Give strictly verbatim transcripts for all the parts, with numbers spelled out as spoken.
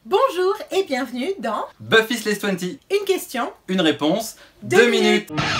Bonjour et bienvenue dans Buffy Slays vingt. Une question, une réponse, deux, deux minutes. minutes.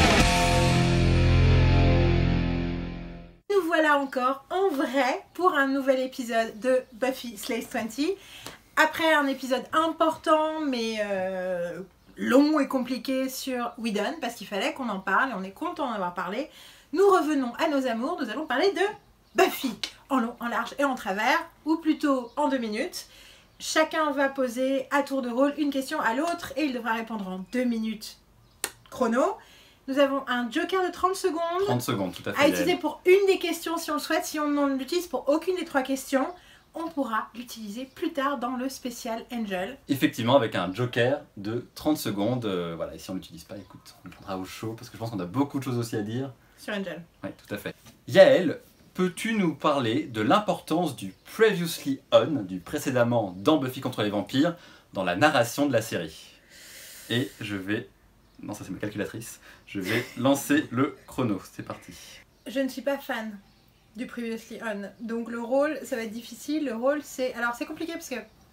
Nous voilà encore en vrai pour un nouvel épisode de Buffy Slays vingt. Après un épisode important mais euh, long et compliqué sur Whedon, parce qu'il fallait qu'on en parle et on est content d'en avoir parlé, nous revenons à nos amours, nous allons parler de Buffy, en long, en large et en travers, ou plutôt en deux minutes. Chacun va poser à tour de rôle une question à l'autre et il devra répondre en deux minutes chrono. Nous avons un joker de trente secondes. trente secondes, tout à fait. À utiliser pour une des questions si on le souhaite. Si on ne l'utilise pour aucune des trois questions, on pourra l'utiliser plus tard dans le spécial Angel. Effectivement, avec un joker de trente secondes. Euh, voilà, et si on ne l'utilise pas, écoute, on le prendra au chaud parce que je pense qu'on a beaucoup de choses aussi à dire. Sur Angel. Oui, tout à fait. Yael, peux-tu nous parler de l'importance du Previously On, du précédemment dans Buffy contre les vampires, dans la narration de la série? Et je vais... Non, ça c'est ma calculatrice. Je vais lancer le chrono. C'est parti. Je ne suis pas fan du Previously On. Donc le rôle, ça va être difficile. Le rôle, c'est... Alors c'est compliqué parce que...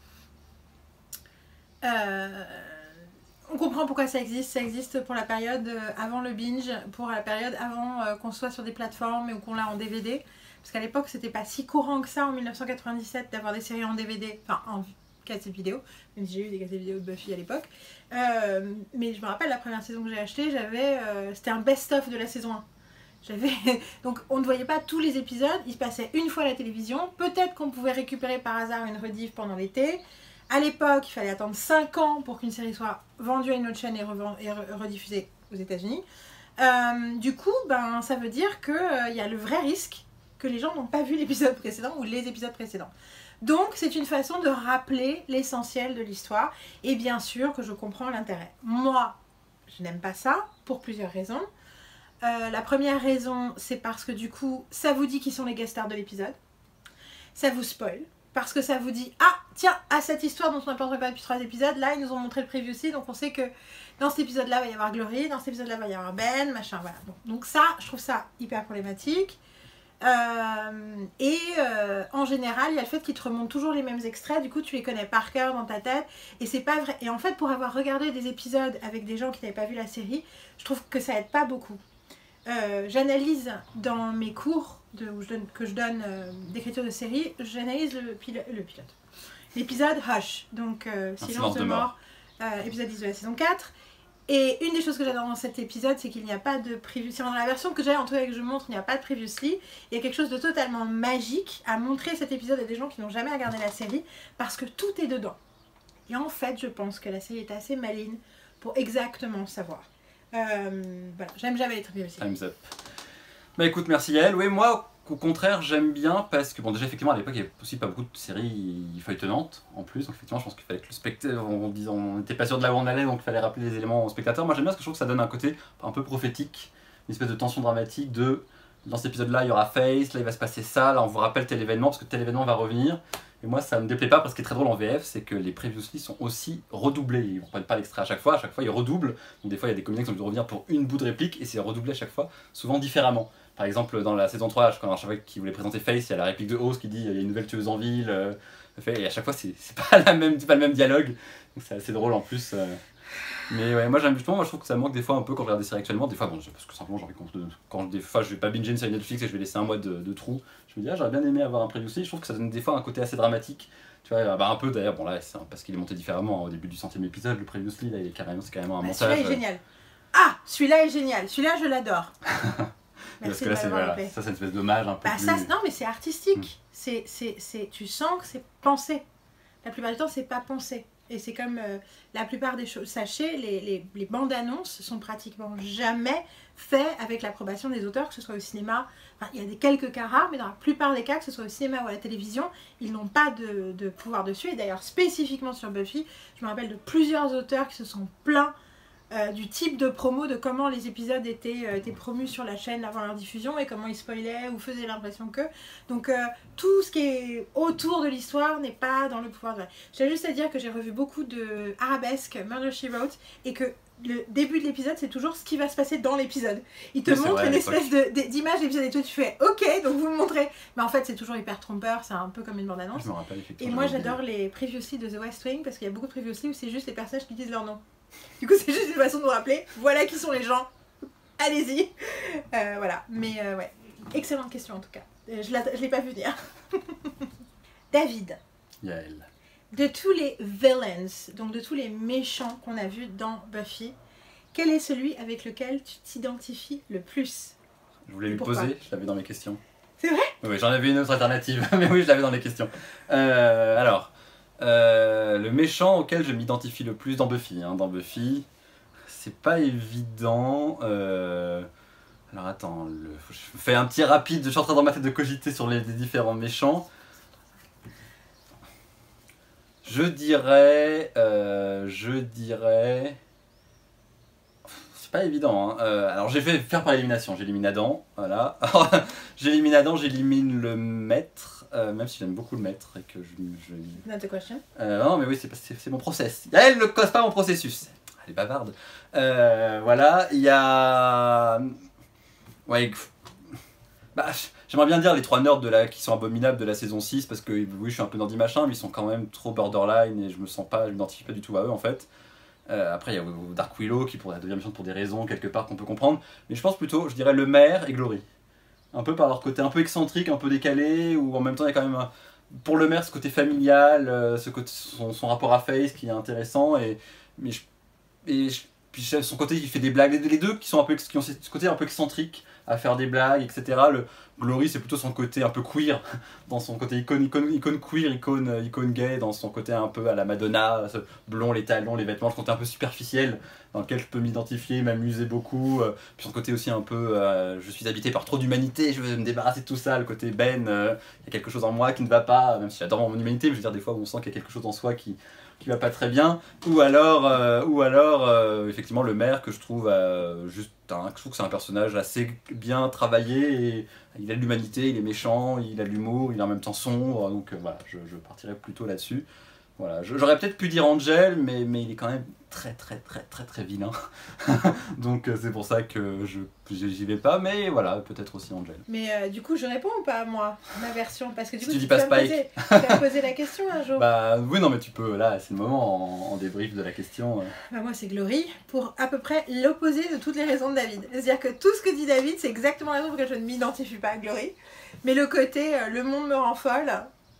Euh... On comprend pourquoi ça existe. Ça existe pour la période avant le binge, pour la période avant euh, qu'on soit sur des plateformes ou qu'on l'a en D V D. Parce qu'à l'époque, c'était pas si courant que ça en mille neuf cent quatre-vingt-dix-sept d'avoir des séries en D V D, enfin en cassette vidéo, même si j'ai eu des cassettes vidéo de Buffy à l'époque. Euh, mais je me rappelle la première saison que j'ai achetée, j'avais, euh, c'était un best-of de la saison un. J'avais... Donc on ne voyait pas tous les épisodes, il se passait une fois à la télévision. Peut-être qu'on pouvait récupérer par hasard une rediff pendant l'été. À l'époque, il fallait attendre cinq ans pour qu'une série soit vendue à une autre chaîne et, revend... et re- rediffusée aux États-Unis. Euh, du coup, ben, ça veut dire qu'il euh, y a le vrai risque que les gens n'ont pas vu l'épisode précédent ou les épisodes précédents. Donc, c'est une façon de rappeler l'essentiel de l'histoire. Et bien sûr que je comprends l'intérêt. Moi, je n'aime pas ça pour plusieurs raisons. Euh, la première raison, c'est parce que du coup, ça vous dit qui sont les guest stars de l'épisode. Ça vous spoil. Parce que ça vous dit, ah tiens, à cette histoire dont on n'a pas entendu parler depuis trois épisodes, là ils nous ont montré le previously, donc on sait que dans cet épisode là il va y avoir Glory, dans cet épisode là il va y avoir Ben, machin, voilà. Bon, donc ça, je trouve ça hyper problématique. Euh, et euh, en général, il y a le fait qu'ils te remontent toujours les mêmes extraits, du coup tu les connais par cœur dans ta tête, et c'est pas vrai. Et en fait, pour avoir regardé des épisodes avec des gens qui n'avaient pas vu la série, je trouve que ça aide pas beaucoup. Euh, j'analyse dans mes cours de, où je donne, que je donne euh, d'écriture de série, j'analyse le, pilo le pilote. L'épisode Hush, donc euh, Silence, Silence de, de mort, mort. Euh, épisode dix de la saison quatre. Et une des choses que j'adore dans cet épisode, c'est qu'il n'y a pas de previously. Dans la version que j'ai, en tout cas que je montre, il n'y a pas de previously. Il y a quelque chose de totalement magique à montrer cet épisode à des gens qui n'ont jamais regardé la série, parce que tout est dedans. Et en fait, je pense que la série est assez maligne pour exactement savoir. Euh, voilà, j'aime jamais les previously. Time's up. Bah écoute, merci Yael. Oui, moi, au contraire, j'aime bien parce que, bon, déjà, effectivement, à l'époque, il n'y avait aussi pas beaucoup de séries feuilletonnantes en plus. Donc, effectivement, je pense qu'il fallait que le spectateur, on disait, on n'était pas sûr de là où on allait, donc il fallait rappeler les éléments au spectateur. Moi, j'aime bien parce que je trouve que ça donne un côté un peu prophétique, une espèce de tension dramatique de dans cet épisode-là, il y aura Face, là, il va se passer ça, là, on vous rappelle tel événement parce que tel événement va revenir. Et moi, ça me déplaît pas parce que ce qui est très drôle en V F, c'est que les previously sont aussi redoublés. Ils ne prennent pas l'extrait à chaque fois, à chaque fois, ils redoublent. Donc, des fois, il y a des comédiens qui ont dû revenir pour une bout de réplique et c'est redoublé à chaque fois, souvent différemment. Par exemple, dans la saison trois, quand à chaque fois qu'ils voulaient présenter Face, il y a la réplique de Oz qui dit il y a une nouvelle tueuse en ville. Euh, et à chaque fois, c'est pas, la même, pas le même dialogue. Donc c'est assez drôle en plus. Euh. Mais ouais, moi j'aime justement, moi je trouve que ça manque des fois un peu quand je regarde des séries actuellement. Des fois, bon, parce que simplement j'ai envie qu'on. Quand des fois je vais pas binger une série Netflix et je vais laisser un mois de, de trou, je me dis ah, j'aurais bien aimé avoir un previously. Je trouve que ça donne des fois un côté assez dramatique. Tu vois, bah un peu d'ailleurs, bon là c'est parce qu'il est monté différemment hein, au début du centième épisode, le previously là il est carrément, c'est carrément un bah, montage. Celui-là est génial. Ah, celui-là est génial, celui-là je l'adore. Parce que là, c'est voilà, ça, c'est une espèce d'hommage un peu. Bah, plus... ça, non, mais c'est artistique. Mmh. C'est, c'est, c'est, tu sens que c'est pensé. La plupart du temps, c'est pas pensé. Et c'est comme euh, la plupart des choses. Sachez, les, les, les bandes annonces sont pratiquement jamais faites avec l'approbation des auteurs, que ce soit au cinéma. Enfin, il y a des quelques cas rares, mais dans la plupart des cas, que ce soit au cinéma ou à la télévision, ils n'ont pas de, de pouvoir dessus. Et d'ailleurs, spécifiquement sur Buffy, je me rappelle de plusieurs auteurs qui se sont plaints euh, du type de promo, de comment les épisodes étaient, euh, étaient promus sur la chaîne avant leur diffusion et comment ils spoilaient ou faisaient l'impression que. Donc euh, tout ce qui est autour de l'histoire n'est pas dans le pouvoir de... J'ai juste à dire que j'ai revu beaucoup de Arabesque, Murder, She Wrote, et que le début de l'épisode, c'est toujours ce qui va se passer dans l'épisode. Il te oui, montre vrai, une espèce de, de, d'image d'épisode et tout, tu fais ok, donc vous me montrez. Mais en fait, c'est toujours hyper trompeur, c'est un peu comme une bande-annonce. Je me rappelle, effectivement. Et moi, j'adore les previously de The West Wing parce qu'il y a beaucoup de previously où c'est juste les personnages qui disent leur nom. Du coup, c'est juste une façon de nous rappeler, voilà qui sont les gens. Allez-y. Euh, voilà. Mais euh, ouais, excellente question en tout cas. Euh, je ne l'ai pas vu venir. David. Yael. De tous les villains, donc de tous les méchants qu'on a vus dans Buffy, quel est celui avec lequel tu t'identifies le plus? Je voulais lui poser, je l'avais dans mes questions. C'est vrai? Oui, j'en avais une autre alternative, mais oui, je l'avais dans les questions. Euh, alors, euh, le méchant auquel je m'identifie le plus dans Buffy, hein, dans Buffy, c'est pas évident. Euh... Alors attends, le... je fais un petit rapide, je suis en train dans ma tête de cogiter sur les, les différents méchants. Je dirais, euh, je dirais, c'est pas évident. Hein. Euh, alors j'ai fait faire par élimination. J'élimine Adam, voilà. J'élimine Adam, j'élimine le maître, euh, même si j'aime beaucoup le maître et que je. je... Not a question. Euh, non, mais oui, c'est c'est mon process. Elle ne cause pas mon processus. Elle est bavarde. Euh, voilà, il y a, ouais. Bah, j'aimerais bien dire les trois nerds de la, qui sont abominables de la saison six, parce que oui, je suis un peu nerdy machin, mais ils sont quand même trop borderline et je me sens pas, je m'identifie pas du tout à eux en fait. Euh, après, il y a Dark Willow qui pourrait devenir méchante pour des raisons quelque part qu'on peut comprendre, mais je pense plutôt, je dirais le maire et Glory. Un peu par leur côté un peu excentrique, un peu décalé, ou en même temps il y a quand même un, pour le maire ce côté familial, ce côté, son, son rapport à Faith qui est intéressant, et, mais je, et je, puis son côté il fait des blagues, les deux qui, sont un peu, qui ont ce côté un peu excentrique à faire des blagues, et cetera. Le Glory, c'est plutôt son côté un peu queer, dans son côté icône, icône, icône queer, icône, icône gay, dans son côté un peu à la Madonna, ce blond, les talons, les vêtements, ce côté un peu superficiel, dans lequel je peux m'identifier, m'amuser beaucoup. Puis son côté aussi un peu, euh, je suis habité par trop d'humanité, je veux me débarrasser de tout ça, le côté Ben, il euh, y a quelque chose en moi qui ne va pas, même si j'adore mon humanité, mais je veux dire, des fois on sent qu'il y a quelque chose en soi qui... qui va pas très bien, ou alors, euh, ou alors euh, effectivement le maire que je trouve euh, juste un, je trouve que c'est un personnage assez bien travaillé, et il a de l'humanité, il est méchant, il a de l'humour, il est en même temps sombre, donc euh, voilà, je, je partirais plutôt là-dessus. Voilà, j'aurais peut-être pu dire Angel, mais, mais il est quand même très très très très très vilain. Donc euh, c'est pour ça que je j'y vais pas, mais voilà, peut-être aussi Angel. Mais euh, du coup, je réponds ou pas, moi, ma version? Parce que du si coup, tu tu, dis pas tu, vas Spike. poser, tu vas me poser la question un jour. Bah oui, non, mais tu peux, là, c'est le moment en, en débrief de la question. Euh. Bah, moi, c'est Glory, pour à peu près l'opposé de toutes les raisons de David. C'est-à-dire que tout ce que dit David, c'est exactement la raison pour laquelle je ne m'identifie pas à Glory. Mais le côté, euh, le monde me rend folle.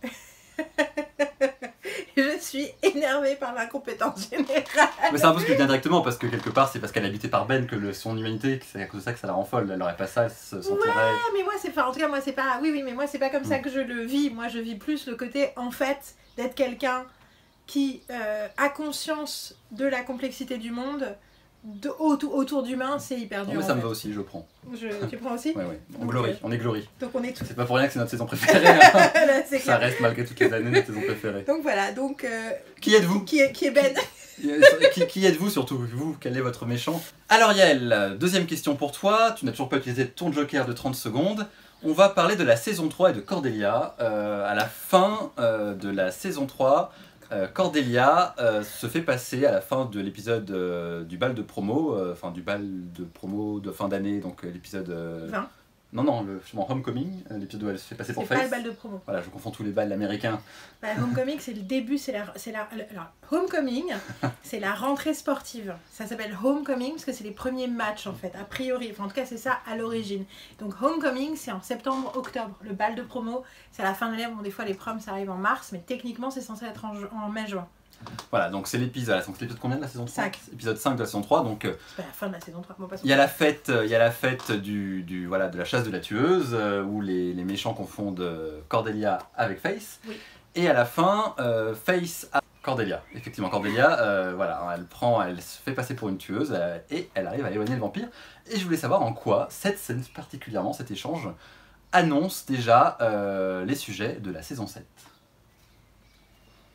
Je suis énervée par l'incompétence générale. Mais c'est un peu ce que je dis indirectement, parce que quelque part c'est parce qu'elle est habitée par Ben que le, son humanité, c'est à cause de ça que ça la rend folle. Elle n'aurait pas ça, elle se sentirait... Ouais, mais moi c'est pas, en tout cas moi c'est pas, oui oui, mais moi c'est pas comme ça Mm. que je le vis. Moi je vis plus le côté en fait d'être quelqu'un qui euh, a conscience de la complexité du monde. De, autour, autour d'humains, c'est hyper dur. Non, mais ça en me fait. va aussi, je prends. Je, tu prends aussi? Ouais, ouais. On Donc, glory, euh, on est glory. Donc on est tous. C'est pas pour rien que c'est notre saison préférée. Hein. Là, c'est Ça clair. reste malgré toutes les années notre saison préférée. Donc voilà, donc. Euh, Qui êtes-vous? qui, est, qui est Ben? qui, qui êtes-vous surtout? Vous, quel est votre méchant? Alors Yael, deuxième question pour toi. Tu n'as toujours pas utilisé ton joker de trente secondes. On va parler de la saison trois et de Cordelia. Euh, à la fin euh, de la saison trois, euh, Cordelia euh, se fait passer à la fin de l'épisode euh, du bal de promo, euh, enfin du bal de promo de fin d'année, donc euh, l'épisode... Euh, vingt. Non, non, le justement, Homecoming, euh, l'épisode où elle se fait passer pour C'est pas Faith. le bal de promo. Voilà, je confonds tous les balles américains. Bah, Homecoming, c'est le début, c'est la, c'est la, alors, Homecoming, c'est la rentrée sportive. Ça s'appelle Homecoming parce que c'est les premiers matchs en fait, a priori. Enfin, en tout cas, c'est ça à l'origine. Donc Homecoming, c'est en septembre, octobre. Le bal de promo, c'est à la fin de l'année. Bon, des fois, les proms, ça arrive en mars, mais techniquement, c'est censé être en, ju- en mai-juin. Voilà, donc c'est l'épisode, c'est l'épisode combien de la saison trois? cinq. Épisode cinq de la saison trois, donc euh, C'est pas la fin de la saison trois. Bon, passons. il y a la fête, euh, il y a la fête du, du, voilà, de la chasse de la tueuse, euh, où les, les méchants confondent euh, Cordelia avec Faith. Oui. Et à la fin, euh, Faith a Cordelia. Effectivement, Cordelia, euh, voilà, elle prend, elle se fait passer pour une tueuse euh, et elle arrive à éloigner le vampire. Et je voulais savoir en quoi cette scène particulièrement, cet échange, annonce déjà euh, les sujets de la saison sept.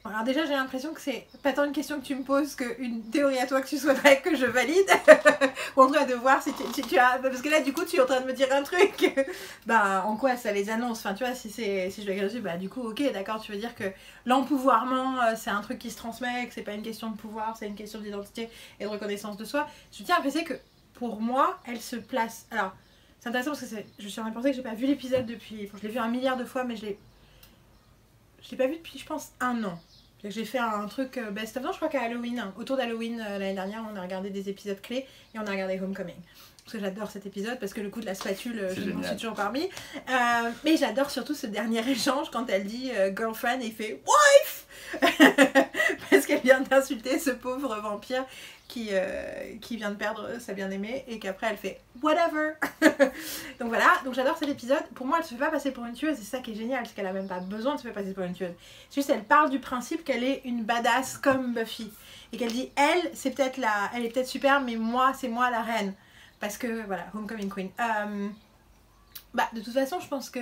Alors déjà, j'ai l'impression que c'est pas tant une question que tu me poses qu'une théorie à toi que tu souhaiterais que je valide. Ou en train de voir si tu, si tu as... Parce que là, du coup, tu es en train de me dire un truc. Bah, en quoi ça les annonce? Enfin, tu vois, si, c'est, si je dois écrire dessus, bah du coup, ok, d'accord, tu veux dire que l'empouvoirment, euh, c'est un truc qui se transmet, que c'est pas une question de pouvoir, c'est une question d'identité et de reconnaissance de soi. Je tiens à préciser que, pour moi, elle se place... Alors, c'est intéressant parce que c'est... je suis en train de penser que j'ai pas vu l'épisode depuis... Enfin, je l'ai vu un milliard de fois, mais je l'ai... Je l'ai pas vu depuis, je pense, un an. J'ai fait un truc best of, non, je crois qu'à Halloween, autour d'Halloween euh, l'année dernière, on a regardé des épisodes clés et on a regardé Homecoming. Parce que j'adore cet épisode, parce que le coup de la spatule, euh, je m'en suis toujours parmi. Euh, mais j'adore surtout ce dernier échange quand elle dit euh, girlfriend et il fait wife parce qu'elle vient d'insulter ce pauvre vampire qui, euh, qui vient de perdre sa bien-aimée et qu'après elle fait whatever. Donc voilà, donc j'adore cet épisode. Pour moi, elle se fait pas passer pour une tueuse, et c'est ça qui est génial, c'est qu'elle a même pas besoin de se faire passer pour une tueuse. C'est juste, elle parle du principe qu'elle est une badass comme Buffy. Et qu'elle dit, elle, c'est peut-être la... elle est peut-être super, mais moi, c'est moi la reine. Parce que, voilà, Homecoming Queen. Euh... Bah, de toute façon, je pense que,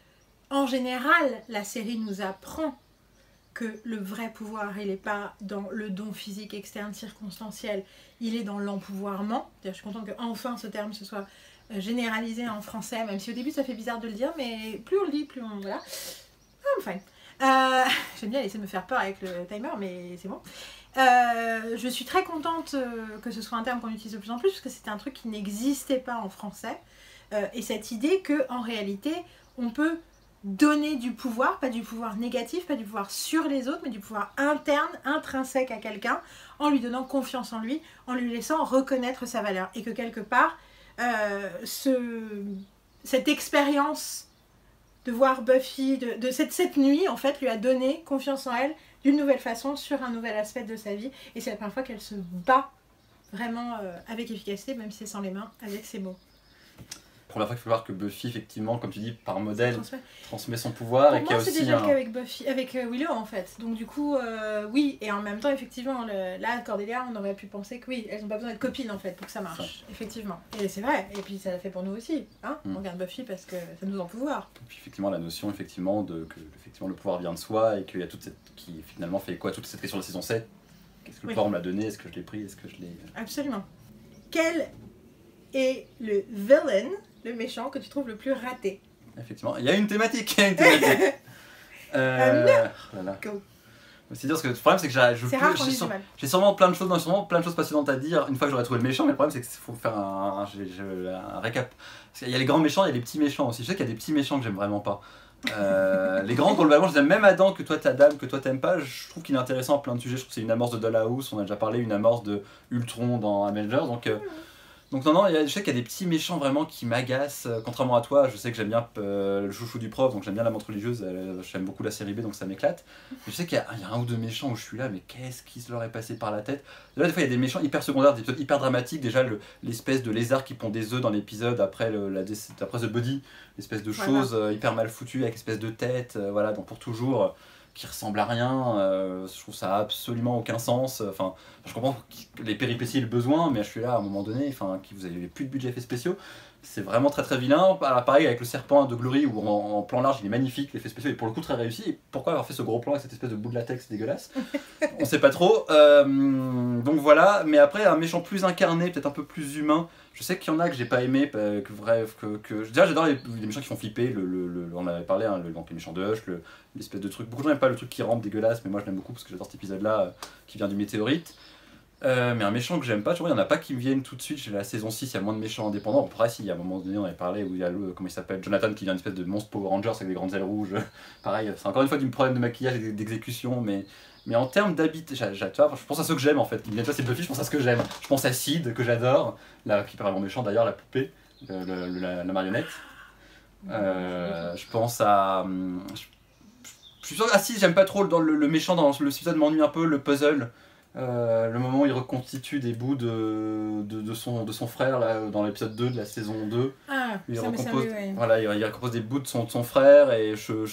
en général, la série nous apprend que le vrai pouvoir, il n'est pas dans le don physique externe circonstanciel, il est dans l'empouvoirment. Je suis contente qu'enfin ce terme se soit généralisé en français, même si au début ça fait bizarre de le dire, mais plus on le dit, plus on... Voilà. I'm fine. Euh, J'aime bien laisser me faire peur avec le timer, mais c'est bon. Euh, je suis très contente que ce soit un terme qu'on utilise de plus en plus, parce que c'était un truc qui n'existait pas en français. Euh, et cette idée qu'en réalité, on peut donner du pouvoir, pas du pouvoir négatif, pas du pouvoir sur les autres, mais du pouvoir interne, intrinsèque à quelqu'un, en lui donnant confiance en lui, en lui laissant reconnaître sa valeur. Et que quelque part, euh, ce, cette expérience de voir Buffy, de, de cette, cette nuit, en fait, lui a donné confiance en elle d'une nouvelle façon, sur un nouvel aspect de sa vie. Et c'est la première fois qu'elle se bat vraiment euh, avec efficacité, même si c'est sans les mains, avec ses mots. Première fois qu'il faut voir que Buffy, effectivement, comme tu dis, par modèle, transmet, transmet son pouvoir. Pour et moi, qu'il y a c'est aussi déjà un... le cas avec Buffy, avec euh, Willow en fait. Donc du coup, euh, oui, et en même temps, effectivement, le, là, Cordelia, on aurait pu penser que oui, elles n'ont pas besoin d'être copines en fait pour que ça marche, ça. Effectivement. Et c'est vrai, et puis ça l'a fait pour nous aussi, hein. Mm. On regarde Buffy parce que ça nous en pouvoir. Et puis effectivement, la notion, effectivement, de que effectivement, le pouvoir vient de soi, et qu'il y a toute cette... qui finalement fait quoi, toute cette question de la saison sept. Qu'est-ce que le oui. pouvoir me l'a donné? Est-ce que je l'ai pris? Est-ce que je l'ai... Absolument. Quel est le villain, le méchant, que tu trouves le plus raté? Effectivement, il y a une thématique, il y a une thématique. euh, voilà. Go. C'est-à-dire que le problème c'est que j'ai, je c'est peux, rare j'ai, sur, j'ai sûrement plein de choses, non, sûrement plein de choses passionnantes à dire une fois que j'aurai trouvé le méchant, mais le problème c'est qu'il faut faire un, un, un, un récap. Parce qu'il y a les grands méchants, il y a les petits méchants aussi. Je sais qu'il y a des petits méchants que j'aime vraiment pas. Euh, les grands, globalement, je les aime, même Adam, que toi t'adams, que toi t'aimes pas, je trouve qu'il est intéressant à plein de sujets. Je trouve que c'est une amorce de Dollhouse, on a déjà parlé, une amorce de Ultron dans Avengers, donc... Euh, Donc non, non, il y a, je sais qu'il y a des petits méchants vraiment qui m'agacent, euh, contrairement à toi, je sais que j'aime bien euh, le chouchou du prof, donc j'aime bien la montre religieuse, euh, j'aime beaucoup la série B, donc ça m'éclate. Mais je sais qu'il y a, il y a un ou deux méchants où je suis là, mais qu'est-ce qui se leur est passé par la tête? Là, des fois, il y a des méchants hyper secondaires, des épisodes hyper dramatiques, déjà le, l'espèce de lézard qui pond des œufs dans l'épisode après, le, la, après The Body, l'espèce de chose euh, hyper mal foutue avec espèce de tête, euh, voilà, donc pour toujours... Euh, qui ressemble à rien, euh, je trouve ça a absolument aucun sens. Enfin, je comprends les péripéties et le besoin, mais je suis là à un moment donné, enfin, vous avez plus de budget effets spéciaux, c'est vraiment très très vilain. Pareil avec le serpent de Glory où en, en plan large il est magnifique, l'effet spéciaux est pour le coup très réussi. Et pourquoi avoir fait ce gros plan avec cette espèce de bout de latex dégueulasse? On sait pas trop. Euh, donc voilà, mais après un méchant plus incarné, peut-être un peu plus humain. Je sais qu'il y en a que j'ai pas aimé, que bref, que, que... déjà j'adore les, les méchants qui font flipper, le, le, le, on en avait parlé, hein, le, donc les méchants de Hush, le, l'espèce de truc, beaucoup de gens n'aiment pas le truc qui rampe dégueulasse, mais moi je l'aime beaucoup parce que j'adore cet épisode là euh, qui vient du météorite. Euh, mais un méchant que j'aime pas, tu vois, il y en a pas qui me viennent tout de suite, j'ai la saison six, il y a moins de méchants indépendants, après si, il y a un moment donné on avait parlé où il y a le, comment il s'appelle, Jonathan qui vient une espèce de monstre Power Rangers avec des grandes ailes rouges, pareil, c'est encore une fois du problème de maquillage et d'exécution, mais... Mais en termes d'habit, je pense à ceux que j'aime en fait. Toi c'est Buffy, je pense à ce que j'aime. Je pense à Sid, que j'adore, là, qui paraît vraiment méchant d'ailleurs, la poupée, le, le, la, la marionnette. Euh, je pense à... Je, je suis sûr... Ah si, j'aime pas trop dans le, le méchant, dans le épisode m'ennuie un peu, le puzzle. Euh, le moment où il reconstitue des bouts de, de, de, son, de son frère là, dans l'épisode deux de la saison deux. Ah, il ça recompose, me ouais. Voilà, il, il recompose des bouts de son, de son frère et je, je, je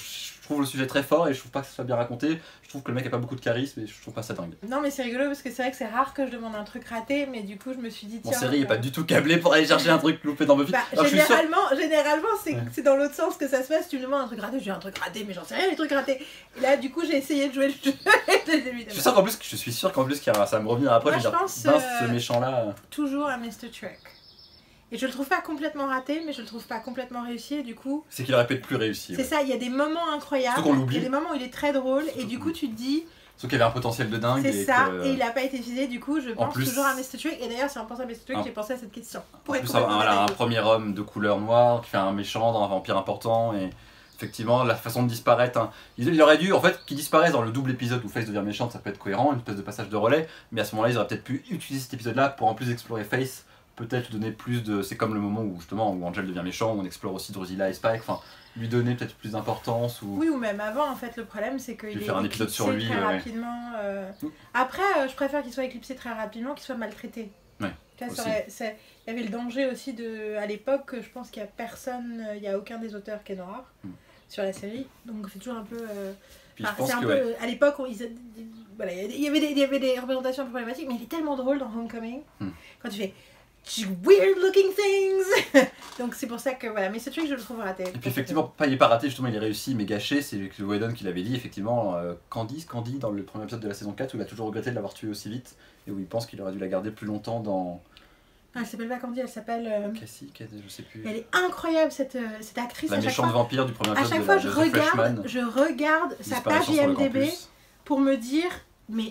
trouve le sujet très fort et je trouve pas que ça soit bien raconté. Je trouve que le mec a pas beaucoup de charisme et je trouve pas ça dingue. Non mais c'est rigolo parce que c'est vrai que c'est rare que je demande un truc raté, mais du coup je me suis dit Mon tiens... série est bah... pas du tout câblée pour aller chercher un truc loupé dans Buffy. Bah, Alors, généralement, généralement c'est ouais. c'est dans l'autre sens que ça se passe, tu me demandes un truc raté, je dis un truc raté, mais j'en sais rien les trucs ratés. Et là du coup j'ai essayé de jouer le jeu. Je suis sûr qu'en plus, je suis sûr qu'en plus qu'il y a, ça va me revenir après, Moi, je vais je dire, pense, mince, euh, ce méchant là. Toujours à mister Trek. Et je le trouve pas complètement raté, mais je le trouve pas complètement réussi, et du coup... C'est qu'il aurait pu être plus réussi. C'est Ouais. ça, il y a des moments incroyables, Surtout qu'on l'oublie. il y a des moments où il est très drôle, Surtout et du qu'on coup tu te dis... Sauf qu'il y avait un potentiel de dingue. C'est et ça, que... et il a pas été utilisé, du coup je pense plus, toujours à mister Trek, et d'ailleurs c'est en pensant à mister Trek un... que j'ai pensé à cette question. Pour en plus, un, voilà, un premier homme de couleur noire qui fait un méchant dans un vampire important, et effectivement la façon de disparaître, hein. il, il aurait dû, en fait, qu'il disparaisse dans le double épisode où Face devient méchante, ça peut être cohérent, une espèce de passage de relais, mais à ce moment-là ils auraient peut-être pu utiliser cet épisode-là pour en plus explorer Face. Peut-être lui donner plus de... C'est comme le moment où justement où Angel devient méchant, où on explore aussi Drusilla et Spike, enfin lui donner peut-être plus d'importance ou... Oui ou même avant en fait, le problème c'est qu'il est faire un épisode sur lui, très ouais. rapidement. Euh... Après euh, je préfère qu'il soit éclipsé très rapidement qu'il soit maltraité. Ouais, tu vois, ça aurait... Il y avait le danger aussi de... À l'époque, je pense qu'il n'y a personne, il n'y a aucun des auteurs qui est noir mm. sur la série, donc c'est toujours un peu... Euh... Enfin, c'est un peu... Ouais. À l'époque, ils... voilà, il y avait des... il y avait des représentations un peu problématiques, mais il est tellement drôle dans Homecoming, mm. quand tu fais... weird looking things. Donc c'est pour ça que voilà, mais ce truc je le trouve raté. Et puis effectivement, pas, il est pas raté, justement il est réussi mais gâché, c'est Whedon qui l'avait dit, effectivement, euh, Candice, Candy dans le premier épisode de la saison quatre où il a toujours regretté de l'avoir tuée aussi vite et où il pense qu'il aurait dû la garder plus longtemps dans... Ah, elle s'appelle pas Candy, elle s'appelle... Euh... Cassie, Cassie, je sais plus. Elle est incroyable cette, euh, cette actrice. La méchante fois, vampire du premier épisode à chaque de fois la, je de regarde, Freshman, je regarde sa page I M D B pour me dire, mais...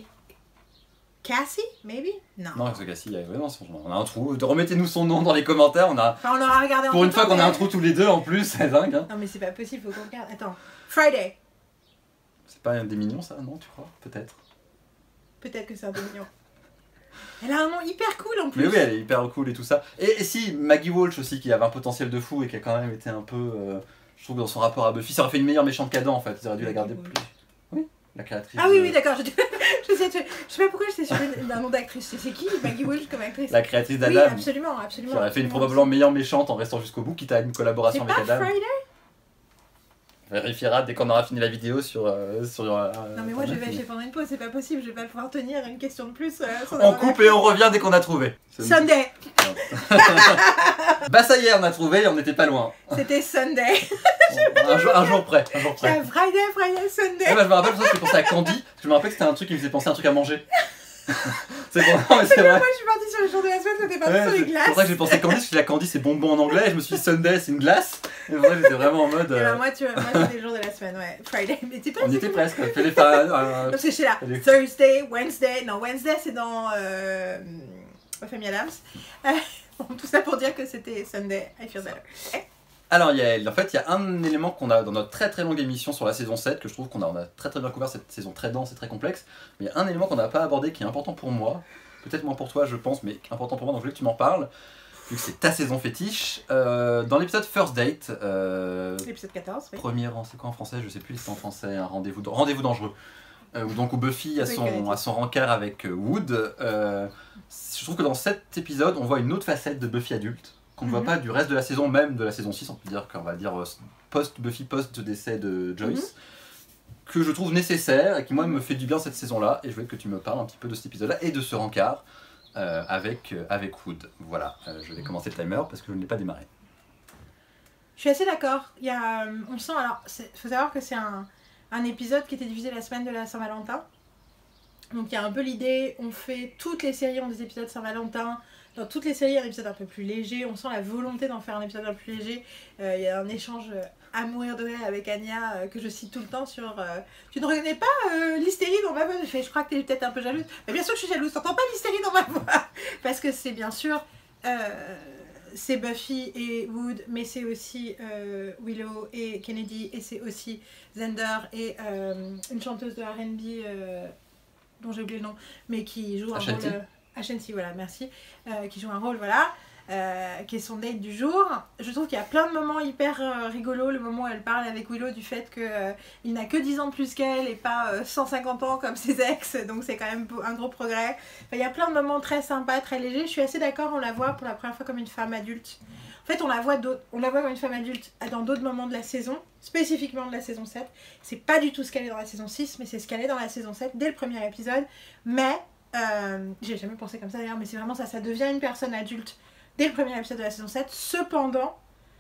Cassie, maybe? Non. Non, c'est Cassie, vraiment, on a un trou. Remettez-nous son nom dans les commentaires. On a. Enfin, on aura regardé. Pour une fois qu'on mais... a un trou tous les deux en plus, c'est dingue. Hein. Non mais c'est pas possible, faut qu'on regarde. Attends, Friday. C'est pas un des mignons ça, non? Tu crois? Peut-être. Peut-être que c'est un des mignons. Elle a un nom hyper cool en plus. Mais oui, elle est hyper cool et tout ça. Et, et si Maggie Walsh aussi, qui avait un potentiel de fou et qui a quand même été un peu, euh, je trouve, dans son rapport à Buffy, ça aurait fait une meilleure méchante qu'Adam en fait. Ils auraient dû la garder plus. Oui, la créatrice. Ah oui, oui, d'accord. Je... je, sais, je... je sais pas pourquoi j'étais sur un nom d'actrice. C'est qui Maggie Walsh comme actrice? La créatrice d'Adam. Oui, absolument, absolument. Qui aurait fait une probablement meilleure méchante en restant jusqu'au bout, quitte à une collaboration avec Adam. C'est pas Friday? On vérifiera dès qu'on aura fini la vidéo sur... Euh, sur euh, non mais moi je vais vérifier pendant une pause, c'est pas possible, je vais pas pouvoir tenir une question de plus. Euh, on coupe et on revient dès qu'on a trouvé. Sunday. Bah ça y est, on a trouvé et on n'était pas loin. C'était Sunday. Bon, un, jour, un jour près, un jour près. Friday, Friday, Sunday. Ouais, bah, je me rappelle pour ça que je pensais à Candy, parce que je me rappelle que c'était un truc qui me faisait penser à un truc à manger. C'est bon, non, mais c'est vrai. Moi je suis partie sur le jour de la semaine, c'était pas ouais, sur les glaces. C'est vrai que j'ai pensé Candy, parce que la Candy c'est bonbon en anglais, et je me suis dit Sunday c'est une glace. Et vrai, j'étais vraiment en mode. Euh... Et bah, moi, tu vois, moi c'était le jour de la semaine, ouais. Friday, mais t'es pas. On était presque, fais les pas. Euh... Parce que je suis là, Thursday, Wednesday. Non, Wednesday c'est dans. Euh... Famille Adams. Euh, bon, tout ça pour dire que c'était Sunday, I feel better. Eh Alors Yael, en fait il y a un élément qu'on a dans notre très très longue émission sur la saison sept, que je trouve qu'on a, on a très très bien couvert cette saison très dense et très complexe, mais il y a un élément qu'on n'a pas abordé qui est important pour moi, peut-être moins pour toi je pense, mais important pour moi, donc je voulais que tu m'en parles, vu que c'est ta saison fétiche. Euh, dans l'épisode First Date, euh, l'épisode quatorze, oui. Premier rang, c'est quoi en français? Je sais plus, c'est en français, un rendez-vous, rendez-vous dangereux. Euh, donc où Buffy a son, a son rencard avec Wood. Euh, je trouve que dans cet épisode, on voit une autre facette de Buffy adulte, qu'on ne mm-hmm. voit pas du reste de la saison, même de la saison six, on peut dire qu'on va dire post-Buffy, post-décès de Joyce, mm-hmm. que je trouve nécessaire et qui moi me fait du bien cette saison-là, et je voulais que tu me parles un petit peu de cet épisode-là et de ce rencard euh, avec, euh, avec Wood. Voilà, euh, je vais commencer le timer parce que je ne l'ai pas démarré. Je suis assez d'accord, il y a, on sent, alors, il faut savoir que c'est un, un épisode qui était diffusé la semaine de la Saint-Valentin, donc il y a un peu l'idée, on fait toutes les séries ont des épisodes Saint-Valentin. Dans toutes les séries, il y a un épisode un peu plus léger, on sent la volonté d'en faire un épisode un peu plus léger. Euh, il y a un échange euh, à mourir de rire avec Anya euh, que je cite tout le temps sur euh, tu ne reconnais pas euh, l'hystérie dans ma voix? Je fais, je crois que tu es peut-être un peu jalouse. Mais bien sûr que je suis jalouse, t'entends pas l'hystérie dans ma voix? Parce que c'est bien sûr, euh, c'est Buffy et Wood, mais c'est aussi euh, Willow et Kennedy, et c'est aussi Xander et euh, une chanteuse de R and B euh, dont j'ai oublié le nom, mais qui joue un rôle... Euh, Ashanti, voilà, merci, euh, qui joue un rôle, voilà, euh, qui est son date du jour. Je trouve qu'il y a plein de moments hyper euh, rigolos, le moment où elle parle avec Willow du fait qu'il euh, n'a que dix ans de plus qu'elle et pas euh, cent cinquante ans comme ses ex, donc c'est quand même un gros progrès. Enfin, il y a plein de moments très sympas, très légers. Je suis assez d'accord, on la voit pour la première fois comme une femme adulte. En fait, on la voit, on la voit comme une femme adulte dans d'autres moments de la saison, spécifiquement de la saison sept. C'est pas du tout ce qu'elle est dans la saison six, mais c'est ce qu'elle est dans la saison sept, dès le premier épisode. Mais, euh, j'ai jamais pensé comme ça d'ailleurs, mais c'est vraiment ça, ça devient une personne adulte dès le premier épisode de la saison sept, cependant,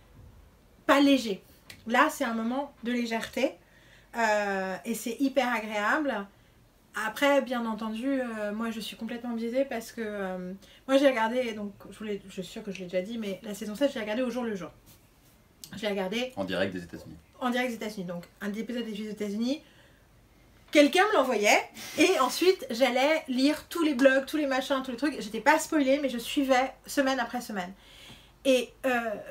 pas léger. Là, c'est un moment de légèreté, euh, et c'est hyper agréable. Après, bien entendu, euh, moi je suis complètement biaisée parce que euh, moi j'ai regardé, donc je, voulais, je suis sûre que je l'ai déjà dit, mais la saison sept, j'ai regardé au jour le jour. J'ai regardé en direct des États-Unis. En direct des États-Unis, donc un épisode des États-Unis. Quelqu'un me l'envoyait et ensuite j'allais lire tous les blogs, tous les machins, tous les trucs. J'étais pas spoilée, mais je suivais semaine après semaine. Et euh,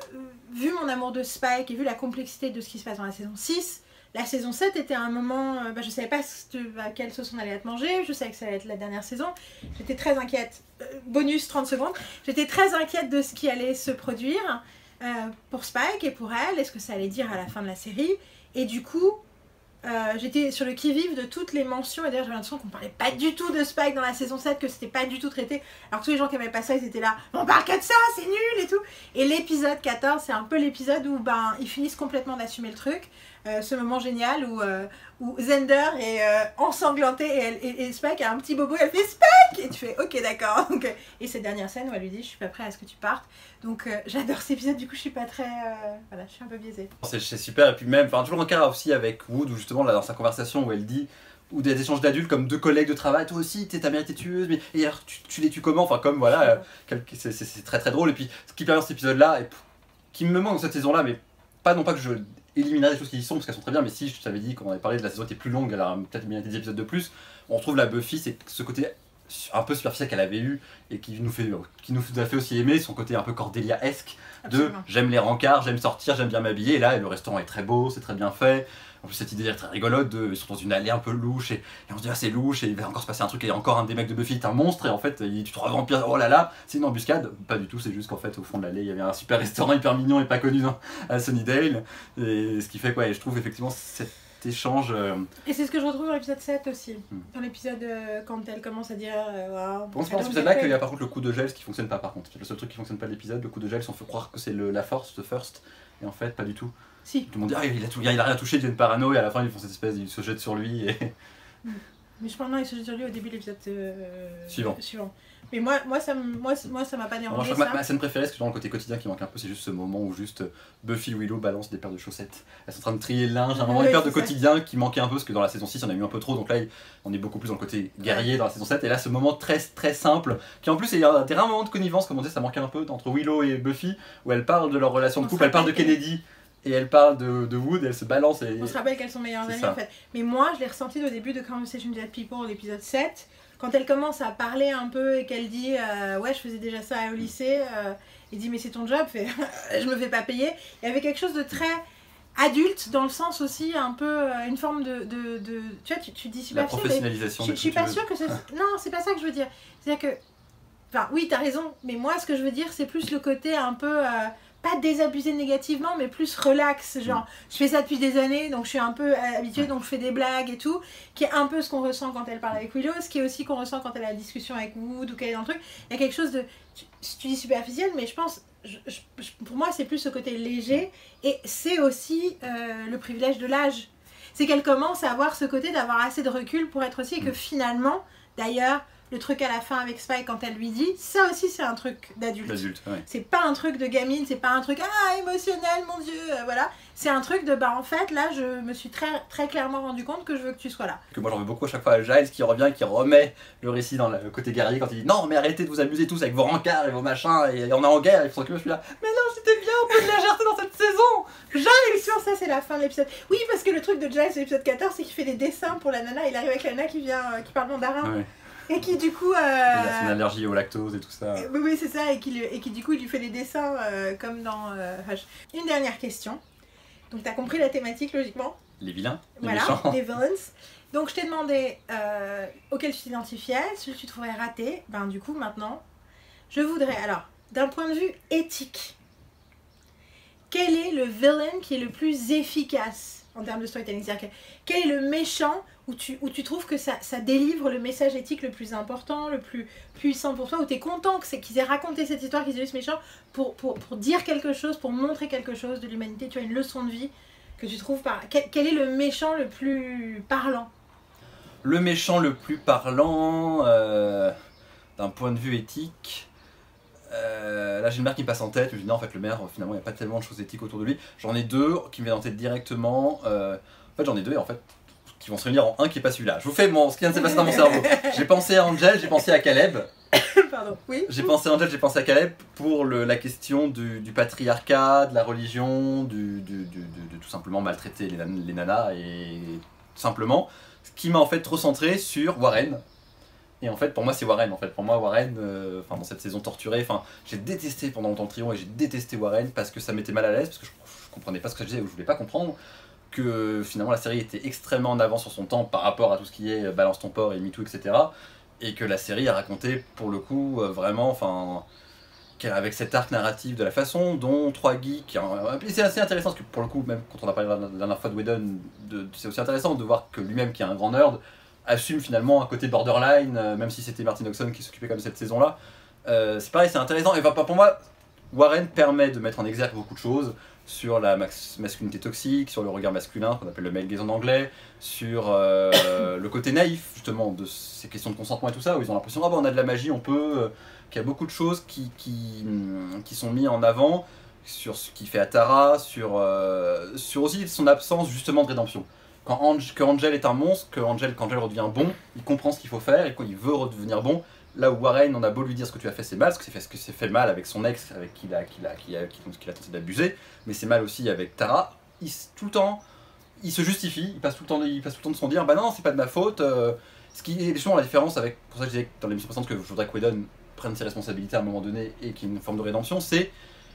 vu mon amour de Spike et vu la complexité de ce qui se passe dans la saison six, la saison sept était un moment, euh, bah, je savais pas à quelle sauce on allait être mangé, je savais que ça allait être la dernière saison, j'étais très inquiète, euh, bonus trente secondes, j'étais très inquiète de ce qui allait se produire euh, pour Spike et pour elle, et ce que ça allait dire à la fin de la série, et du coup, euh, j'étais sur le qui-vive de toutes les mentions, et d'ailleurs j'avais l'impression qu'on parlait pas du tout de Spike dans la saison sept, que c'était pas du tout traité, alors que tous les gens qui aimaient pas ça, ils étaient là, on parle que de ça, c'est nul et tout, et l'épisode quatorze, c'est un peu l'épisode où ben, ils finissent complètement d'assumer le truc. Euh, ce moment génial où, euh, où Xander est euh, ensanglanté et, elle, et, et Spike a un petit bobo, elle fait Spike et tu fais ok d'accord. Donc, et cette dernière scène où elle lui dit je suis pas prêt à ce que tu partes. Donc euh, j'adore cet épisode, du coup je suis pas très... Euh, voilà, je suis un peu biaisée. C'est super, et puis même, enfin toujours en cas aussi avec Wood, où justement là, dans sa conversation où elle dit, ou des échanges d'adultes comme deux collègues de travail, toi aussi t'es ta mère était tueuse, mais et alors tu, tu les tues comment, enfin comme voilà, euh, c'est très très drôle. Et puis ce qui permet dans cet épisode là, et qui me manque dans cette saison là, mais pas non pas que je éliminer des choses qui y sont parce qu'elles sont très bien, mais si je t'avais dit qu'on avait parlé de la saison était plus longue, elle a peut-être bien des épisodes de plus, on retrouve la Buffy, c'est ce côté un peu superficiel qu'elle avait eu et qui nous, fait, qui nous a fait aussi aimer, son côté un peu Cordelia-esque de j'aime les rencarts, j'aime sortir, j'aime bien m'habiller, et là le restaurant est très beau, c'est très bien fait. En plus cette idée est très rigolote, de, ils sont dans une allée un peu louche, et, et on se dit ah c'est louche, et il va encore se passer un truc, et encore un des mecs de Buffy est un monstre, et en fait il, tu te revampires, oh là là, c'est une embuscade. Pas du tout, c'est juste qu'en fait au fond de l'allée il y avait un super restaurant hyper mignon et pas connu dans, à Sunnydale, et ce qui fait quoi, et je trouve effectivement cet échange... Euh... Et c'est ce que je retrouve dans l'épisode sept aussi, hmm. dans l'épisode euh, quand elle commence à dire euh, wow, bon, c'est dans cet épisode là qu'il y a par contre le coup de gel, ce qui fonctionne pas par contre, c'est le seul truc qui fonctionne pas de l'épisode, le coup de gel, si on fait croire que c'est la force, the first, et en fait pas du tout. Si. Tout le monde dit ah, il a tout, il a rien touché, il devient parano, et à la fin ils font cette espèce, ils se jettent sur lui et... Mais je pense non, il se jette sur lui au début de l'épisode euh, suivant. suivant. Mais moi, moi ça moi, moi ça m'a pas dérangé. Alors, je crois que ma, ma scène préférée, c'est dans le côté quotidien qui manque un peu, c'est juste ce moment où juste Buffy ou Willow balancent des paires de chaussettes. Elles sont en train de trier le linge, un moment oui, hyper de ça. quotidien qui manquait un peu, parce que dans la saison six on a eu un peu trop, donc là on est beaucoup plus dans le côté guerrier dans la saison sept, et là ce moment très très simple, qui en plus est un des rares moments de connivence, comme on disait, ça manquait un peu entre Willow et Buffy, où elles parlent de leur relation de couple, elles parlent de Kennedy. Et elle parle de, de Wood, et elle se balance. Et... On se rappelle qu'elles sont meilleures amies en fait. Mais moi, je l'ai ressenti au début de Conversation with Dead People, l'épisode sept, quand elle commence à parler un peu et qu'elle dit euh, ouais, je faisais déjà ça au lycée. Euh, il dit mais c'est ton job, fait, je me fais pas payer. Il y avait quelque chose de très adulte, dans le sens aussi un peu euh, une forme de, de, de. Tu vois, tu, tu dis super. La professionnalisation. Je, je suis pas sûre que c'est. Non, c'est pas ça que je veux dire. C'est-à-dire que. Enfin, oui, t'as raison, mais moi, ce que je veux dire, c'est plus le côté un peu. Euh, pas désabusé négativement, mais plus relax, genre mm. je fais ça depuis des années, donc je suis un peu habituée, mm. donc je fais des blagues et tout, qui est un peu ce qu'on ressent quand elle parle avec Willow, ce qui est aussi qu'on ressent quand elle a la discussion avec Wood ou qu'elle est dans le truc. Il y a quelque chose de, tu, tu dis superficiel, mais je pense, je, je, pour moi c'est plus ce côté léger, et c'est aussi euh, le privilège de l'âge. C'est qu'elle commence à avoir ce côté d'avoir assez de recul pour être aussi, et que finalement, d'ailleurs, le truc à la fin avec Spike quand elle lui dit, ça aussi c'est un truc d'adulte. Ouais. C'est pas un truc de gamine, c'est pas un truc ah émotionnel mon dieu, euh, voilà. C'est un truc de bah en fait là je me suis très très clairement rendu compte que je veux que tu sois là. Que moi j'en veux beaucoup à chaque fois à Giles qui revient, qui remet le récit dans le côté guerrier quand il dit non mais arrêtez de vous amuser tous avec vos rencarts et vos machins et on est en guerre, il faut que je suis là. Mais non c'était bien un peu de légèreté dans cette saison. Giles sûr ça c'est la fin de l'épisode. Oui parce que le truc de Giles de l'épisode quatorze c'est qu'il fait des dessins pour la nana, il arrive avec la nana qui vient euh, qui parle mandarin. Ouais. Et qui du coup... Euh... Il a son allergie au lactose et tout ça. Oui, oui c'est ça, et qui, et qui du coup il lui fait des dessins euh, comme dans euh, Hush. Une dernière question. Donc t'as compris la thématique logiquement. Les vilains, les voilà, méchants. Les villains. Donc je t'ai demandé euh, auquel tu t'identifiais, celui que tu trouverais raté. Ben du coup maintenant, je voudrais... Alors, d'un point de vue éthique, quel est le villain qui est le plus efficace en termes de storytelling. C'est-à-dire que, quel est le méchant où tu, où tu trouves que ça, ça délivre le message éthique le plus important, le plus puissant pour toi, où tu es content que c'est, qu'ils aient raconté cette histoire, qu'ils aient eu ce méchant pour, pour, pour dire quelque chose, pour montrer quelque chose de l'humanité, tu as une leçon de vie que tu trouves par... Quel, quel est le méchant le plus parlant? Le méchant le plus parlant, euh, d'un point de vue éthique... Euh, là j'ai une mère qui me passe en tête, je me dis non en fait le maire finalement il n'y a pas tellement de choses éthiques autour de lui. J'en ai deux qui me viennent en tête directement, euh, en fait j'en ai deux et en fait qui vont se réunir en un qui est pas celui-là. Je vous fais mon, ce qui vient de se passer dans mon cerveau. J'ai pensé à Angel, j'ai pensé à Caleb. Pardon, oui. J'ai pensé à Angel, j'ai pensé à Caleb pour le, la question du, du patriarcat, de la religion, du, du, du, du, de tout simplement maltraiter les, les nanas et tout simplement ce qui m'a en fait recentré sur Warren. Et en fait, pour moi, c'est Warren. En fait, pour moi, Warren, euh, dans cette saison torturée, enfin, j'ai détesté pendant longtemps le trio et j'ai détesté Warren parce que ça m'était mal à l'aise, parce que je, je comprenais pas ce que je disais ou je voulais pas comprendre, que finalement la série était extrêmement en avance sur son temps par rapport à tout ce qui est Balance ton port et MeToo, et cetera. Et que la série a raconté, pour le coup, euh, vraiment, enfin, avec cet arc narratif de la façon dont trois geeks. Hein, et c'est assez intéressant parce que pour le coup, même quand on a parlé la dernière fois de Whedon, de, c'est aussi intéressant de voir que lui-même, qui est un grand nerd, assume finalement un côté borderline, euh, même si c'était Martin Oxon qui s'occupait comme cette saison-là. Euh, c'est pareil, c'est intéressant. Et enfin, pour moi, Warren permet de mettre en exergue beaucoup de choses sur la mas masculinité toxique, sur le regard masculin, qu'on appelle le male gaze en anglais, sur euh, le côté naïf, justement, de ces questions de consentement et tout ça, où ils ont l'impression, ah bah on a de la magie, on peut, euh, qu'il y a beaucoup de choses qui, qui, qui sont mises en avant, sur ce qu'il fait à Tara, sur, euh, sur aussi son absence, justement, de rédemption. Quand Angel, que Angel est un monstre, que Angel, quand Angel redevient bon, il comprend ce qu'il faut faire et qu'il veut redevenir bon. Là où Warren, on a beau lui dire ce que tu as fait c'est mal, parce que c'est fait ce que c'est fait mal avec son ex, avec qui il a, qui a, qui a, qui, qui a tenté d'abuser, mais c'est mal aussi avec Tara. Il, tout le temps, il se justifie, il passe tout le temps, il passe tout le temps de son dire, bah non, c'est pas de ma faute. Euh, ce qui est justement la différence avec, pour ça que je disais dans l'émission précédente que je voudrais que Whedon prenne ses responsabilités à un moment donné et qu'il y ait une forme de rédemption, c'est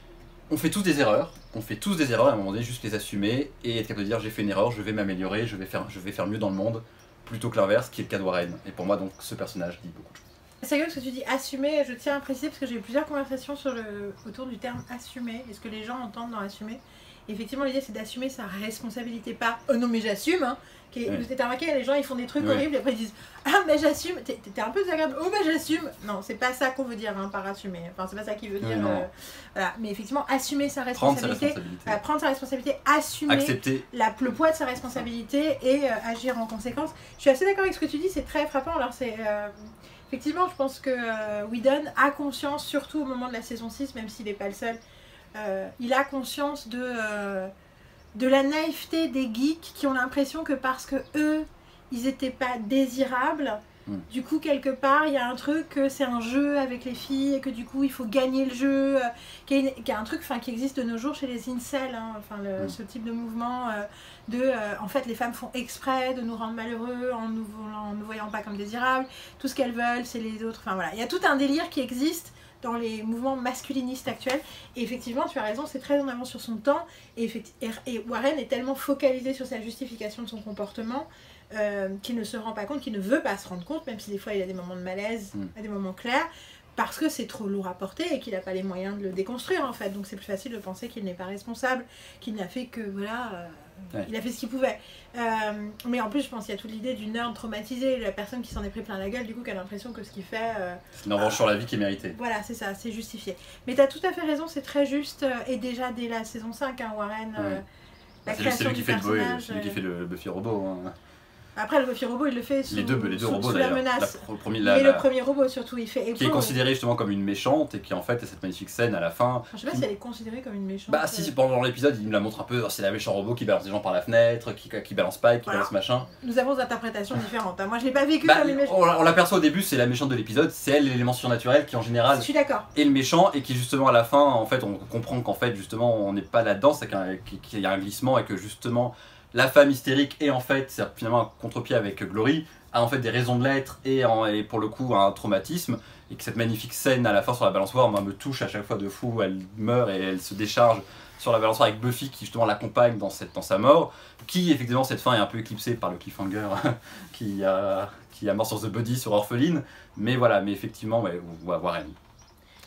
on fait tous des erreurs, on fait tous des erreurs, à un moment donné, juste les assumer et être capable de dire j'ai fait une erreur, je vais m'améliorer, je vais faire, je vais faire mieux dans le monde, plutôt que l'inverse, qui est le cas de Warren. Et pour moi, donc, ce personnage dit beaucoup de choses. C'est curieux ce que tu dis assumer, je tiens à préciser parce que j'ai eu plusieurs conversations sur le, autour du terme assumer et ce que les gens entendent dans assumer. Et effectivement, l'idée c'est d'assumer sa responsabilité, pas oh non mais j'assume. Hein, qui est, oui. Vous êtes remarqué, les gens ils font des trucs oui. horribles et après ils disent ah mais j'assume, t'es, t'es un peu désagréable, oh mais j'assume. Non, c'est pas ça qu'on veut dire hein, par assumer, enfin c'est pas ça qu'il veut dire. Oui, euh, voilà. Mais effectivement, assumer sa prendre sa responsabilité, responsabilité, euh, prendre sa responsabilité, assumer accepter la, le poids de sa responsabilité et euh, agir en conséquence. Je suis assez d'accord avec ce que tu dis, c'est très frappant. Alors c'est. Euh, Effectivement, je pense que euh, Whedon a conscience, surtout au moment de la saison six, même s'il n'est pas le seul, euh, il a conscience de, euh, de la naïveté des geeks qui ont l'impression que parce que eux, ils n'étaient pas désirables, mm. du coup, quelque part, il y a un truc que c'est un jeu avec les filles et que du coup, il faut gagner le jeu, euh, qui, est, qui est un truc qui existe de nos jours chez les incels, hein, enfin, le, mm. ce type de mouvement euh, de, euh, en fait, les femmes font exprès de nous rendre malheureux en nous, en nous voyant pas comme désirables, tout ce qu'elles veulent, c'est les autres, enfin voilà, il y a tout un délire qui existe dans les mouvements masculinistes actuels, et effectivement, tu as raison, c'est très en avance sur son temps, et, et Warren est tellement focalisé sur sa justification de son comportement, Euh, qui ne se rend pas compte, qui ne veut pas se rendre compte, même si des fois il a des moments de malaise, mm. des moments clairs, parce que c'est trop lourd à porter et qu'il n'a pas les moyens de le déconstruire en fait. Donc c'est plus facile de penser qu'il n'est pas responsable, qu'il n'a fait que voilà, euh, ouais. il a fait ce qu'il pouvait. Euh, mais en plus je pense qu'il y a toute l'idée du nerd traumatisé, la personne qui s'en est pris plein la gueule, du coup qui a l'impression que ce qu'il fait... Euh, c'est une revanche euh, sur la vie qui est méritée. Voilà, c'est ça, c'est justifié. Mais tu as tout à fait raison, c'est très juste, euh, et déjà dès la saison cinq, hein, Warren, euh, ouais. la c'est création lui, du qui personnage... C'est lui qui fait le Buffy robot. Hein. Après, le Buffy robot, il le fait sous, les deux, les deux sous, robots, sous la menace. La, premier, la, mais la, le premier robot, surtout, il fait... Qui est considéré justement comme une méchante et qui, en fait, a cette magnifique scène à la fin... Enfin, je sais pas qui... si elle est considérée comme une méchante. Bah, si, si, pendant l'épisode, il nous la montre un peu, c'est la méchante robot qui balance des gens par la fenêtre, qui, qui balance Spike, qui voilà. balance machin. Nous avons des interprétations différentes. Hein. Moi, je l'ai pas vécu bah, comme une méchante. On, on l'aperçoit au début, c'est la méchante de l'épisode, c'est elle l'élément surnaturel qui, en général, je suis d'accord. est le méchant et qui, justement, à la fin, en fait, on comprend qu'en fait, justement, on n'est pas là-dedans, c'est qu'il y a un glissement et que, justement, la femme hystérique est en fait, c'est finalement un contre-pied avec Glory, a en fait des raisons de l'être et, en, et pour le coup un traumatisme, et que cette magnifique scène à la fin sur la balançoire moi, me touche à chaque fois de fou, elle meurt et elle se décharge sur la balançoire avec Buffy qui justement l'accompagne dans, cette, dans sa mort, qui effectivement cette fin est un peu éclipsée par le cliffhanger qui a, qui a mort sur The Body sur Orpheline, mais voilà, mais effectivement, ouais, Warren.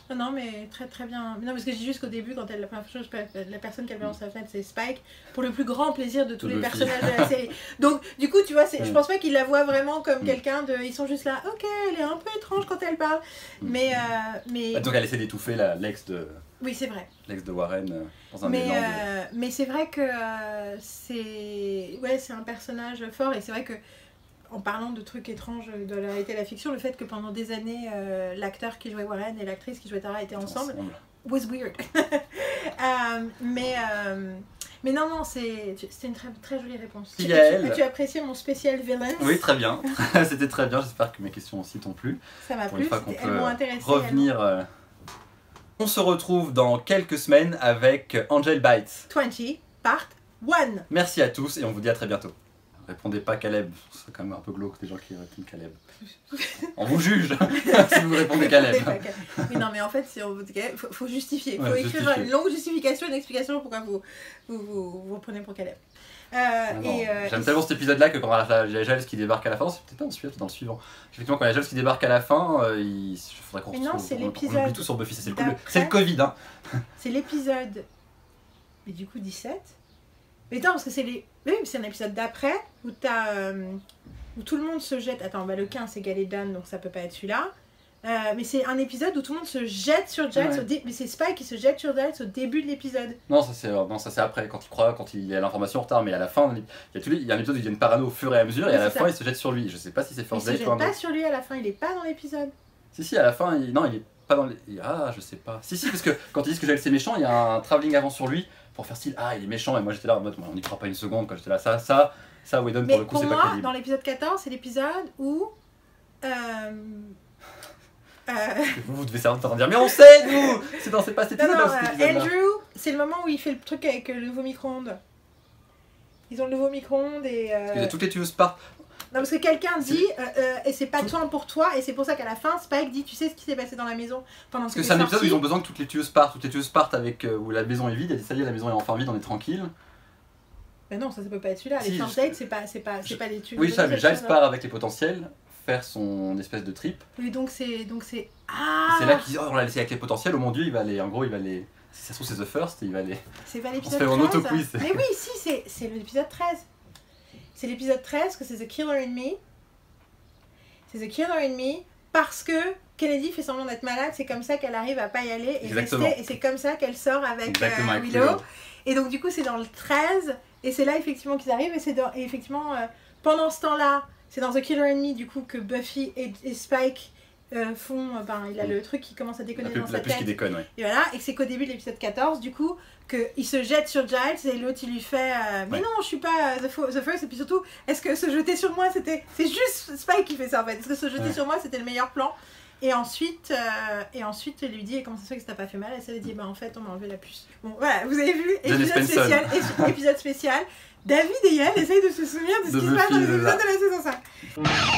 Non, non, mais très très bien. Non, parce que je dis juste qu'au début, quand elle, la première chose, la personne qu'elle balance sa fenêtre, c'est Spike, pour le plus grand plaisir de tous De les Buffy. personnages de la série. Donc, du coup, tu vois, c'est, Mm. je pense pas qu'ils la voient vraiment comme Mm. quelqu'un de. Ils sont juste là, ok, elle est un peu étrange quand elle parle. Mm. Mais. Euh, mais... Bah, donc elle essaie d'étouffer la- l'ex de, Oui, c'est vrai. l'ex de Warren euh, dans un Mais, élan de... euh, mais c'est vrai que euh, c'est. Ouais, c'est un personnage fort et c'est vrai que. En parlant de trucs étranges de la réalité et la fiction, le fait que pendant des années, euh, l'acteur qui jouait Warren et l'actrice qui jouait Tara étaient ensemble, ensemble. was weird. euh, mais, euh, mais non, non, c'est, c'était une très, très jolie réponse. Tu, Yael. tu, tu as apprécié mon spécial villain? Oui, très bien. C'était très bien. J'espère que mes questions aussi t'ont plu. Ça m'a Pour plu, une fois qu'on c'était- elles peut m'ont intéressée. revenir. euh, On se retrouve dans quelques semaines avec Angel Bites. vingt, part un. Merci à tous et on vous dit à très bientôt. Répondez pas Caleb, c'est quand même un peu glauque des gens qui répondent Caleb. On vous juge si vous répondez Caleb. Mais non, mais en fait, il faut, faut justifier. Il faut Ouais, écrire justifier. une longue justification, une explication pourquoi vous vous, vous, vous prenez pour Caleb. Euh, Ah non, et, euh, J'aime et- tellement cet épisode-là que quand il y a Giles qui débarque à la fin, c'est peut-être pas dans celui-là, c'est dans le suivant. Effectivement, quand il y a Giles qui débarque à la fin, euh, il il faudrait qu'on Mais non, retrouve- c'est on- on l'épisode oublie tout sur Buffy, ça, c'est le, coup- le- d'après. c'est le Covid. Hein. C'est l'épisode. Mais du coup, dix-sept. Mais non, parce que c'est les. Oui, mais c'est un épisode d'après où t'as. euh, où tout le monde se jette. Attends, bah le quinze c'est Galédan, donc ça peut pas être celui-là. Euh, mais c'est un épisode où tout le monde se jette sur Giles. Ouais. Au dé- Mais c'est Spike qui se jette sur Giles au début de l'épisode. Non, ça c'est euh, non, ça c'est après, quand il croit, quand il a l'information en retard, mais à la fin, il y a, tous les- il y a un épisode où il y a une parano au fur et à mesure, et Oui, à la c'est fin, ça. il se jette sur lui. Je sais pas si c'est Il First se Date jette ou un pas autre. sur lui à la fin, il est pas dans l'épisode. Si, si, à la fin, il... non, il est pas dans les. Ah, je sais pas. Si, si, parce que quand ils disent que Giles est méchant, il y a un travelling avant sur lui pour faire style, ah, il est méchant, et moi j'étais là en mode, on n'y croit pas une seconde, quand j'étais là, ça, ça, ça, Whedon Mais pour le coup, pour c'est pas moi, crédible. dans l'épisode quatorze, c'est l'épisode où. Euh, euh, Vous, vous devez savoir en train de dire, mais on sait, nous C'est dans c'est pas cet non, non, épisode-là, cet euh, épisode-là. Andrew, c'est le moment où il fait le truc avec euh, le nouveau micro-ondes. Ils ont le nouveau micro-ondes et. euh, Parce que toutes les tueuses partent. Non, parce que quelqu'un C'est- dit, euh, euh, et c'est pas Tout- toi pour toi, et c'est pour ça qu'à la fin, Spike dit, tu sais ce qui s'est passé dans la maison pendant Parce que que t'es c'est un épisode où sorti. ils ont besoin que toutes les tueuses partent. Toutes les tueuses partent avec euh, où la maison est vide. Elle dit, ça y est, la maison est enfin vide, on est tranquille. Mais non, ça, ça peut pas être celui-là. Les Si, first je- dates, c'est pas, c'est pas, c'est je- pas des tues. Oui, ça, mais Giles part avec les potentiels, faire son espèce de trip. Oui, donc c'est, donc c'est. Et Ah. c'est là qu'ils disent, oh, on l'a laissé avec les potentiels. Oh mon dieu, il va aller. En gros, il va aller. Si ça se trouve, c'est The First, il va aller. C'est pas On l'épisode se fait treize. en auto-quiz. Mais oui, si, c'est, c'est l'épisode treize. C'est l'épisode treize que c'est The Killer in Me. C'est The Killer in Me parce que Kennedy fait semblant d'être malade, c'est comme ça qu'elle arrive à pas y aller et Exactement. rester, et c'est comme ça qu'elle sort avec, Exactement, euh, avec Willow. Willow. Et donc du coup c'est dans le treize, et c'est là effectivement qu'ils arrivent, et c'est dans, et effectivement euh, pendant ce temps-là, c'est dans The Killer in Me du coup que Buffy et, et Spike euh, font, euh, ben il a Mm. le truc qui commence à La, déconner pu- dans la sa puce qui tête. déconne, ouais. Et voilà, et que c'est qu'au début de l'épisode quatorze, du coup, qu'il se jette sur Giles et l'autre il lui fait euh, mais Ouais. non, je suis pas euh, the, fo- the First, et puis surtout, est-ce que se jeter sur moi c'était. C'est juste Spike qui fait ça en fait, est-ce que se jeter Ouais. sur moi c'était le meilleur plan? Et ensuite, euh, et ensuite, elle lui dit, et comment ça se fait que ça t'a pas fait mal? Et ça lui dit, bah en fait, on m'a enlevé la puce. Bon, voilà, vous avez vu, Jenny épisode Spencer. spécial, é- épisode spécial. David et Yael essayent de se souvenir de ce De qui se passe dans les Buffy, c'est épisodes ça. de la saison cinq.